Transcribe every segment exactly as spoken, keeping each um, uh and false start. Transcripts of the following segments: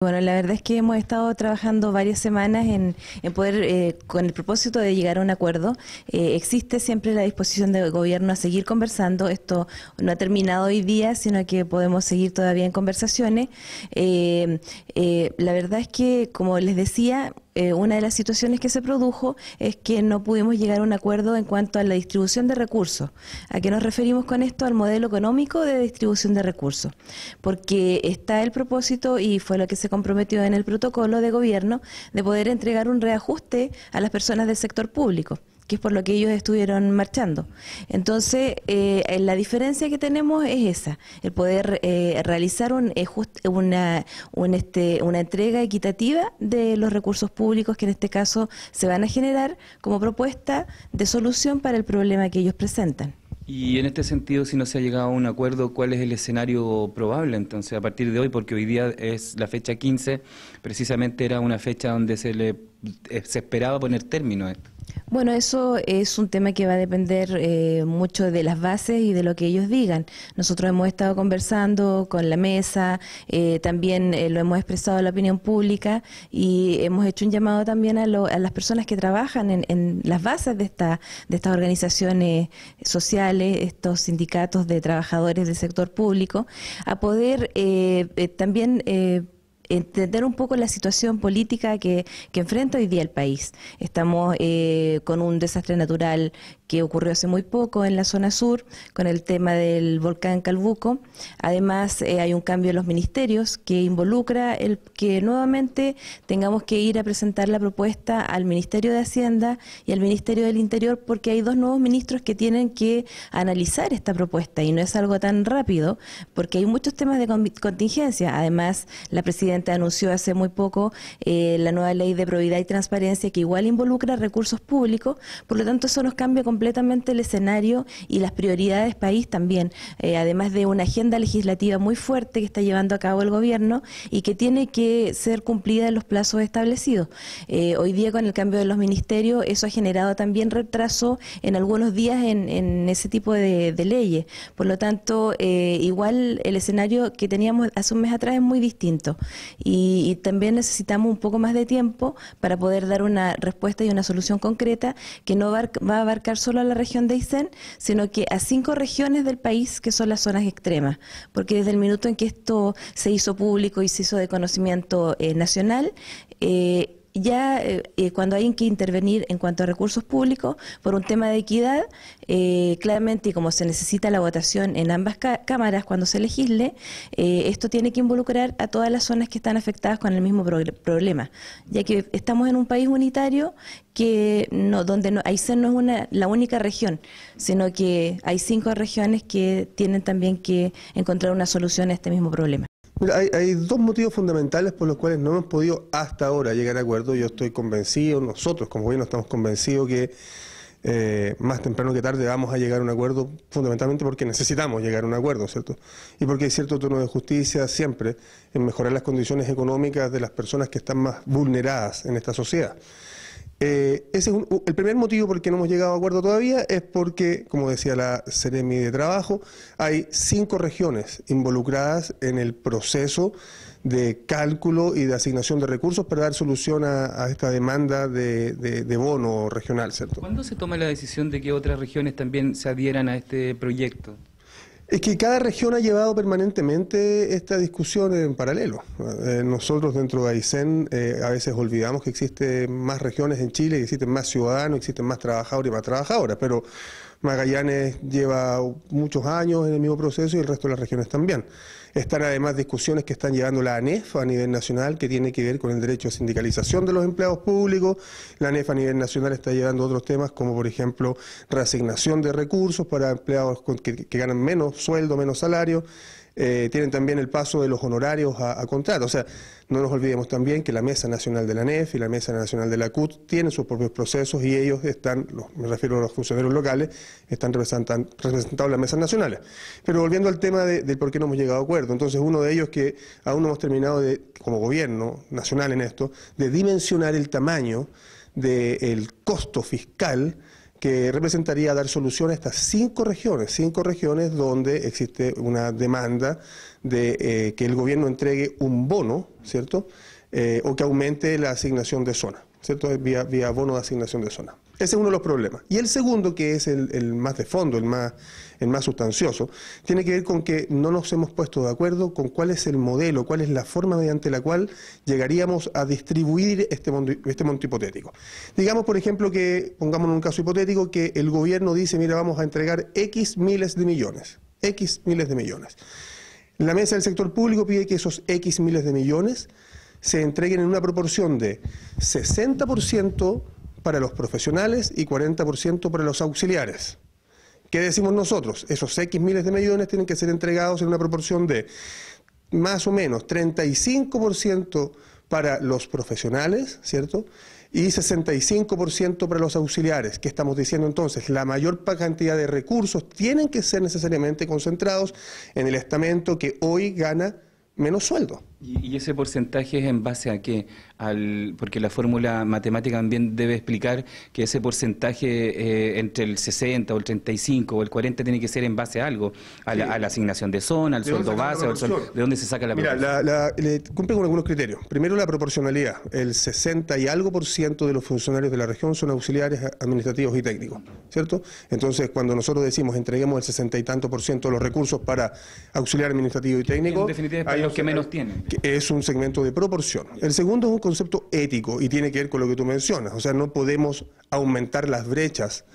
Bueno, la verdad es que hemos estado trabajando varias semanas en, en poder, eh, con el propósito de llegar a un acuerdo. Eh, existe siempre la disposición del gobierno a seguir conversando. Esto no ha terminado hoy día, sino que podemos seguir todavía en conversaciones. Eh, eh, la verdad es que, como les decía, Eh, una de las situaciones que se produjo es que no pudimos llegar a un acuerdo en cuanto a la distribución de recursos. ¿A qué nos referimos con esto? Al modelo económico de distribución de recursos. Porque está el propósito, y fue lo que se comprometió en el protocolo de gobierno, de poder entregar un reajuste a las personas del sector público, que es por lo que ellos estuvieron marchando. Entonces, eh, la diferencia que tenemos es esa, el poder eh, realizar un, una, un este, una entrega equitativa de los recursos públicos que en este caso se van a generar como propuesta de solución para el problema que ellos presentan. Y en este sentido, si no se ha llegado a un acuerdo, ¿cuál es el escenario probable entonces a partir de hoy? Porque hoy día es la fecha quince, precisamente era una fecha donde se le se esperaba poner término a esto. Bueno, eso es un tema que va a depender eh, mucho de las bases y de lo que ellos digan. Nosotros hemos estado conversando con la mesa, eh, también eh, lo hemos expresado a la opinión pública y hemos hecho un llamado también a, lo, a las personas que trabajan en, en las bases de, esta, de estas organizaciones sociales, estos sindicatos de trabajadores del sector público, a poder eh, eh, también Eh, entender un poco la situación política que, que enfrenta hoy día el país. Estamos eh, con un desastre natural que ocurrió hace muy poco en la zona sur, con el tema del volcán Calbuco. Además, eh, hay un cambio en los ministerios que involucra el que nuevamente tengamos que ir a presentar la propuesta al Ministerio de Hacienda y al Ministerio del Interior, porque hay dos nuevos ministros que tienen que analizar esta propuesta, y no es algo tan rápido, porque hay muchos temas de contingencia. Además, la presidenta anunció hace muy poco eh, la nueva ley de probidad y transparencia, que igual involucra recursos públicos. Por lo tanto, eso nos cambia completamente el escenario y las prioridades país también, eh, además de una agenda legislativa muy fuerte que está llevando a cabo el gobierno y que tiene que ser cumplida en los plazos establecidos. Eh, hoy día, con el cambio de los ministerios, eso ha generado también retraso en algunos días en, en ese tipo de, de leyes. Por lo tanto, eh, igual el escenario que teníamos hace un mes atrás es muy distinto. Y, y también necesitamos un poco más de tiempo para poder dar una respuesta y una solución concreta que no va, va a abarcar solo a la región de Aysén, sino que a cinco regiones del país que son las zonas extremas, porque desde el minuto en que esto se hizo público y se hizo de conocimiento eh, nacional, eh, ya eh, cuando hay que intervenir en cuanto a recursos públicos por un tema de equidad, eh, claramente, y como se necesita la votación en ambas cámaras cuando se legisle, eh, esto tiene que involucrar a todas las zonas que están afectadas con el mismo pro problema, ya que estamos en un país unitario que no, donde no, Aysén no es una, la única región, sino que hay cinco regiones que tienen también que encontrar una solución a este mismo problema. Mira, hay, hay dos motivos fundamentales por los cuales no hemos podido hasta ahora llegar a acuerdo. Yo estoy convencido, nosotros como gobierno estamos convencidos que eh, más temprano que tarde vamos a llegar a un acuerdo, fundamentalmente porque necesitamos llegar a un acuerdo, ¿cierto? Y porque hay cierto tono de justicia siempre en mejorar las condiciones económicas de las personas que están más vulneradas en esta sociedad. Eh, ese es un, el primer motivo por el que no hemos llegado a acuerdo todavía, es porque, como decía la Seremi de Trabajo, hay cinco regiones involucradas en el proceso de cálculo y de asignación de recursos para dar solución a, a esta demanda de, de, de bono regional, ¿cierto? ¿Cuándo se toma la decisión de que otras regiones también se adhieran a este proyecto? Es que cada región ha llevado permanentemente esta discusión en paralelo. Eh, nosotros dentro de Aysén eh, a veces olvidamos que existen más regiones en Chile, que existen más ciudadanos, existen más trabajadores y más trabajadoras, pero Magallanes lleva muchos años en el mismo proceso y el resto de las regiones también. Están además discusiones que están llevando la ANEF a nivel nacional, que tiene que ver con el derecho a sindicalización de los empleados públicos. La ANEF a nivel nacional está llevando otros temas como, por ejemplo, reasignación de recursos para empleados que, que ganan menos sueldo, menos salario. Eh, tienen también el paso de los honorarios a, a contrato. O sea, no nos olvidemos también que la Mesa Nacional de la ANEF y la Mesa Nacional de la C U T tienen sus propios procesos y ellos están, los, me refiero a los funcionarios locales, están representan, representados en las mesas nacionales. Pero volviendo al tema de, de por qué no hemos llegado a acuerdo, entonces uno de ellos que aún no hemos terminado de, como gobierno nacional en esto, de dimensionar el tamaño del costo fiscal que representaría dar solución a estas cinco regiones, cinco regiones donde existe una demanda de eh, que el gobierno entregue un bono, ¿cierto? Eh, o que aumente la asignación de zona, ¿cierto? Vía, vía bono de asignación de zona. Ese es uno de los problemas. Y el segundo, que es el, el más de fondo, el más, el más sustancioso, tiene que ver con que no nos hemos puesto de acuerdo con cuál es el modelo, cuál es la forma mediante la cual llegaríamos a distribuir este monto, este monto hipotético. Digamos, por ejemplo, que, pongamos en un caso hipotético, que el gobierno dice, mira, vamos a entregar X miles de millones, X miles de millones. La mesa del sector público pide que esos X miles de millones se entreguen en una proporción de sesenta por ciento para los profesionales y cuarenta por ciento para los auxiliares. ¿Qué decimos nosotros? Esos X miles de millones tienen que ser entregados en una proporción de más o menos treinta y cinco por ciento para los profesionales, ¿cierto? Y sesenta y cinco por ciento para los auxiliares. ¿Qué estamos diciendo entonces? La mayor cantidad de recursos tienen que ser necesariamente concentrados en el estamento que hoy gana menos sueldo. ¿Y ese porcentaje es en base a qué? Al, porque la fórmula matemática también debe explicar que ese porcentaje eh, entre el sesenta o el treinta y cinco o el cuarenta tiene que ser en base a algo, a, sí. la, a la asignación de zona, al sueldo base, al sueldo, ¿de dónde se saca la proporción? Mira, la, la, le cumple con algunos criterios. Primero, la proporcionalidad. El sesenta y algo por ciento de los funcionarios de la región son auxiliares administrativos y técnicos, ¿cierto? Entonces, cuando nosotros decimos entreguemos el sesenta y tanto por ciento de los recursos para auxiliar administrativo y técnico, en definitiva es para los que menos tienen. Es un segmento de proporción. El segundo es un concepto ético y tiene que ver con lo que tú mencionas. O sea, no podemos aumentar las brechas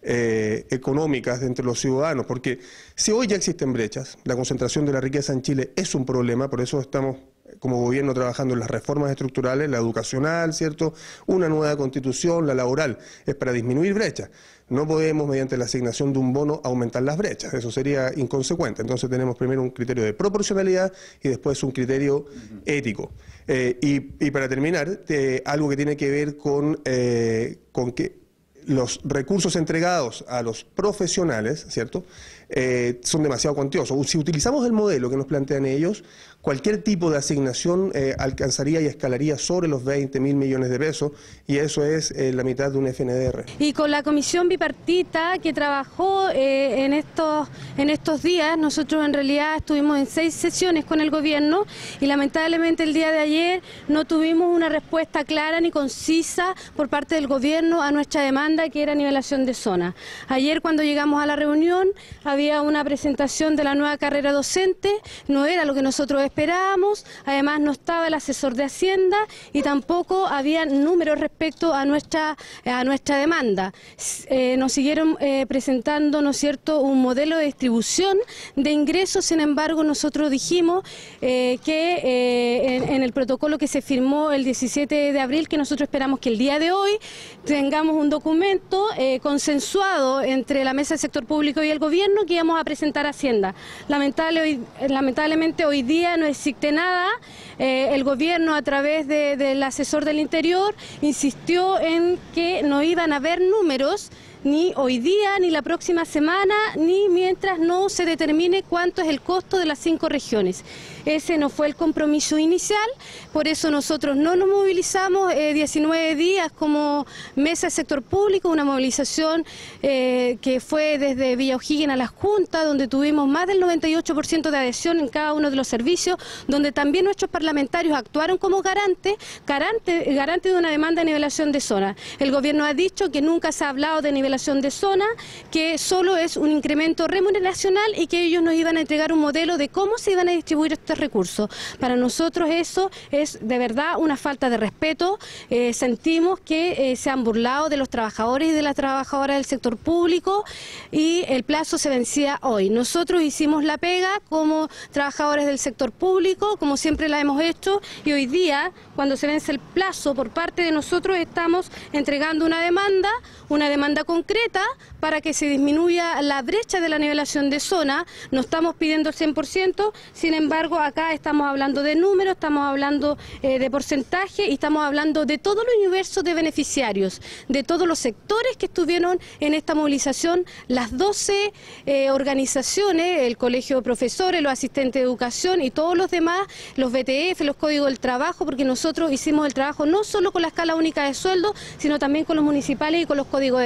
eh, económicas entre los ciudadanos, porque si hoy ya existen brechas, la concentración de la riqueza en Chile es un problema, por eso estamos como gobierno trabajando en las reformas estructurales, la educacional, ¿cierto? Una nueva constitución, la laboral, es para disminuir brechas. No podemos, mediante la asignación de un bono, aumentar las brechas, eso sería inconsecuente. Entonces tenemos primero un criterio de proporcionalidad y después un criterio uh-huh. ético. Eh, y, y para terminar, eh, algo que tiene que ver con, eh, con que los recursos entregados a los profesionales, ¿cierto?, eh, son demasiado cuantiosos. Si utilizamos el modelo que nos plantean ellos, cualquier tipo de asignación eh, alcanzaría y escalaría sobre los veinte mil millones de pesos, y eso es eh, la mitad de un F N D R. Y con la comisión bipartita que trabajó eh, en, estos, en estos días, nosotros en realidad estuvimos en seis sesiones con el gobierno y lamentablemente el día de ayer no tuvimos una respuesta clara ni concisa por parte del gobierno a nuestra demanda, que era nivelación de zona. Ayer, cuando llegamos a la reunión, había una presentación de la nueva carrera docente, no era lo que nosotros esperábamos, además no estaba el asesor de Hacienda y tampoco había números respecto a nuestra, a nuestra demanda. Eh, nos siguieron eh, presentando, ¿no es cierto?, un modelo de distribución de ingresos. Sin embargo, nosotros dijimos eh, que eh, en, en el protocolo que se firmó el diecisiete de abril, que nosotros esperamos que el día de hoy tengamos un documento eh, consensuado entre la mesa del sector público y el gobierno, que íbamos a presentar a Hacienda. Lamentable hoy, lamentablemente hoy día no existe nada. Eh, el gobierno, a través de, del asesor del Interior, insistió en que no iban a haber números ni hoy día, ni la próxima semana, ni mientras no se determine cuánto es el costo de las cinco regiones. Ese no fue el compromiso inicial, por eso nosotros no nos movilizamos eh, diecinueve días como mesa del sector público, una movilización eh, que fue desde Villa O'Higgins a la Junta, donde tuvimos más del noventa y ocho por ciento de adhesión en cada uno de los servicios, donde también nuestros parlamentarios actuaron como garantes, garante, garante de una demanda de nivelación de zona. El gobierno ha dicho que nunca se ha hablado de nivelación de zona, que solo es un incremento remuneracional y que ellos nos iban a entregar un modelo de cómo se iban a distribuir estos recursos. Para nosotros eso es de verdad una falta de respeto. Eh, sentimos que eh, se han burlado de los trabajadores y de las trabajadoras del sector público y el plazo se vencía hoy. Nosotros hicimos la pega como trabajadores del sector público, como siempre la hemos hecho, y hoy día, cuando se vence el plazo por parte de nosotros, estamos entregando una demanda, una demanda concreta para que se disminuya la brecha de la nivelación de zona. No estamos pidiendo el cien por ciento, sin embargo acá estamos hablando de números, estamos hablando eh, de porcentaje y estamos hablando de todo el universo de beneficiarios, de todos los sectores que estuvieron en esta movilización, las doce eh, organizaciones, el colegio de profesores, los asistentes de educación y todos los demás, los B T F, los códigos del trabajo, porque nosotros hicimos el trabajo no solo con la escala única de sueldo, sino también con los municipales y con los códigos del trabajo.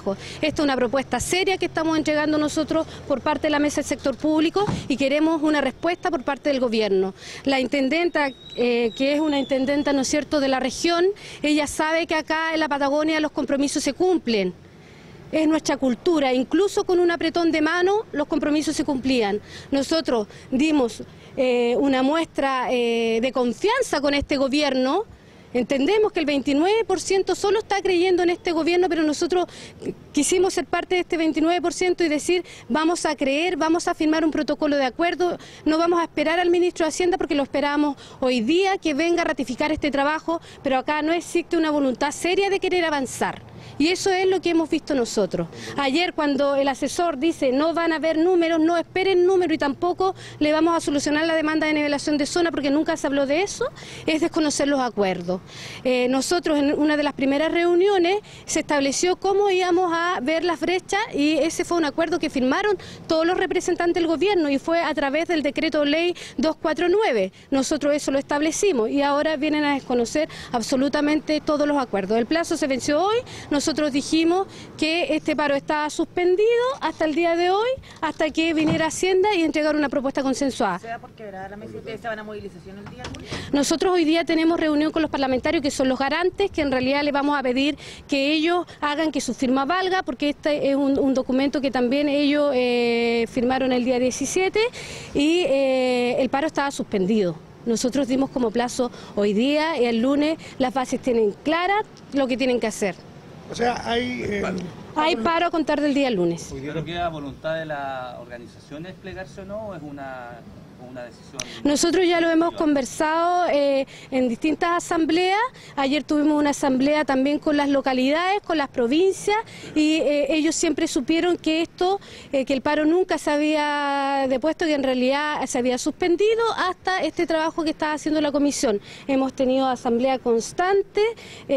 trabajo. Esta es una propuesta seria que estamos entregando nosotros por parte de la Mesa del Sector Público y queremos una respuesta por parte del gobierno. La intendenta, eh, que es una intendenta, ¿no es cierto?, de la región, ella sabe que acá en la Patagonia los compromisos se cumplen. Es nuestra cultura, incluso con un apretón de mano los compromisos se cumplían. Nosotros dimos eh, una muestra eh, de confianza con este gobierno. Entendemos que el veintinueve por ciento solo está creyendo en este gobierno, pero nosotros quisimos ser parte de este veintinueve por ciento y decir vamos a creer, vamos a firmar un protocolo de acuerdo, no vamos a esperar al ministro de Hacienda porque lo esperamos hoy día que venga a ratificar este trabajo, pero acá no existe una voluntad seria de querer avanzar. Y eso es lo que hemos visto nosotros. Ayer cuando el asesor dice no van a haber números, no esperen números y tampoco le vamos a solucionar la demanda de nivelación de zona porque nunca se habló de eso, es desconocer los acuerdos. Eh, nosotros en una de las primeras reuniones se estableció cómo íbamos a ver las brechas y ese fue un acuerdo que firmaron todos los representantes del gobierno y fue a través del decreto ley doscientos cuarenta y nueve. Nosotros eso lo establecimos y ahora vienen a desconocer absolutamente todos los acuerdos. El plazo se venció hoy. Nosotros dijimos que este paro estaba suspendido hasta el día de hoy, hasta que viniera Hacienda y entregar una propuesta consensuada. ¿Sea porque la mesa ustedes se van a movilización el día lunes? Nosotros hoy día tenemos reunión con los parlamentarios que son los garantes, que en realidad les vamos a pedir que ellos hagan que su firma valga, porque este es un, un documento que también ellos eh, firmaron el día diecisiete y eh, el paro estaba suspendido. Nosotros dimos como plazo hoy día y el lunes las bases tienen claras lo que tienen que hacer. O sea, hay... Eh, hay paro a contar del día lunes. ¿Hoy día no queda voluntad de la organización de desplegarse o no? ¿O es una, una decisión? Nosotros ya lo hemos conversado eh, en distintas asambleas. Ayer tuvimos una asamblea también con las localidades, con las provincias, y eh, ellos siempre supieron que esto, eh, que el paro nunca se había depuesto, que en realidad se había suspendido hasta este trabajo que estaba haciendo la comisión. Hemos tenido asamblea constante eh,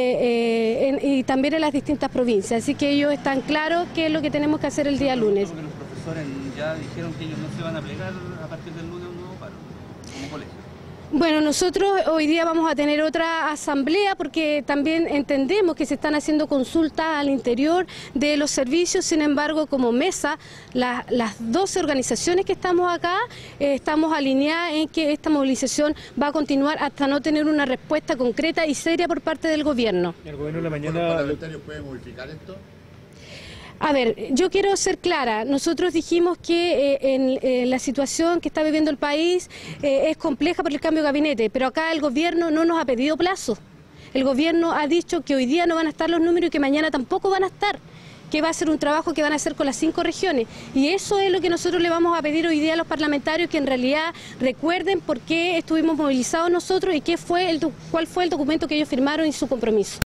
eh, en, y también en las distintas provincias, así que ellos están claros qué es lo que tenemos que hacer el día lunes. Porque los profesores ya dijeron que ellos no se van a plegar a partir del lunes un nuevo paro, como colegio. Bueno, nosotros hoy día vamos a tener otra asamblea porque también entendemos que se están haciendo consultas al interior de los servicios, sin embargo, como mesa, la, las doce organizaciones que estamos acá, eh, estamos alineadas en que esta movilización va a continuar hasta no tener una respuesta concreta y seria por parte del gobierno. ¿El gobierno en la mañana... ¿Los parlamentarios pueden modificar esto? A ver, yo quiero ser clara, nosotros dijimos que eh, en eh, la situación que está viviendo el país eh, es compleja por el cambio de gabinete, pero acá el gobierno no nos ha pedido plazo. El gobierno ha dicho que hoy día no van a estar los números y que mañana tampoco van a estar, que va a ser un trabajo que van a hacer con las cinco regiones. Y eso es lo que nosotros le vamos a pedir hoy día a los parlamentarios, que en realidad recuerden por qué estuvimos movilizados nosotros y qué fue el, cuál fue el documento que ellos firmaron y su compromiso.